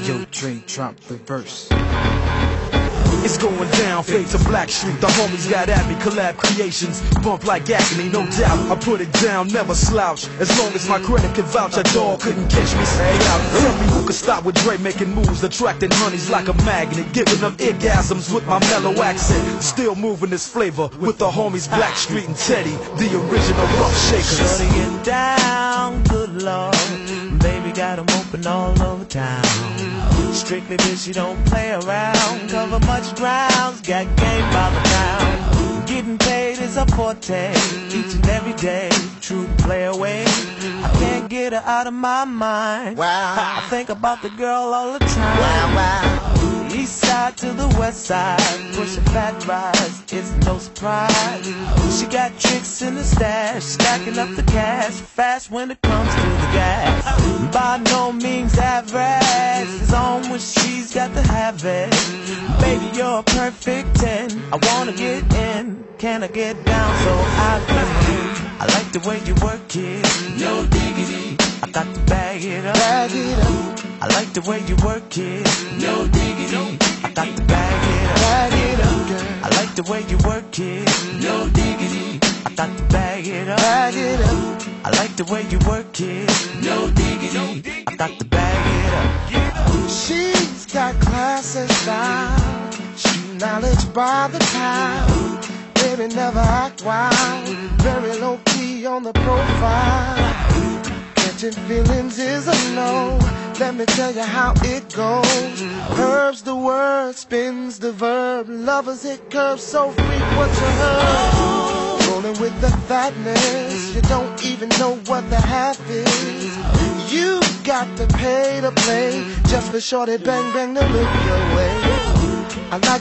Yo, Dre, drop the verse. It's going down, fade to Blackstreet. The homies got at me, collab creations. Bump like agony, no doubt. I put it down, never slouch. As long as my credit can vouch, a dog couldn't catch me, stay out. Tell me who could stop with Dre making moves, attracting honeys like a magnet, giving them orgasms with my mellow accent. Still moving this flavor with the homies Blackstreet and Teddy, the original rough shakers. Shorty get down, good lord. Baby got 'em open all over town. Strictly bitch, you don't play around. Cover much grounds, got game by the pound. Getting paid is a forte, each and every day. True play away, I can't get her out of my mind. Wow. I think about the girl all the time. Wow, wow. East side to the west side, pushing fat rise, it's no surprise. She got tricks in the stash, stacking up the cash, fast when it comes to the gas. By no means average, it's on when she's got to have it. Baby, you're a perfect 10, I wanna get in, can I get down so I can? I like the way you work it, no diggity, I got to bag it up. Bag it up. I like the way you work it, no diggity, I got to bag it up. Bag it up, girl. I like the way you work it, no diggity, I got to bag it up. Bag it up. I like the way you work it, no diggity, I got to bag it up. She's got class and style, street knowledge by the pound. Baby never act wild, very low key on the profile. Catching feelings is a no, let me tell you how it goes. Curves the word, spins the verb, lovers hit curves so freak what you heard. Rolling with the fatness, you don't even know what the half is. You got to pay to play, just for shorty bang bang to look your way. I like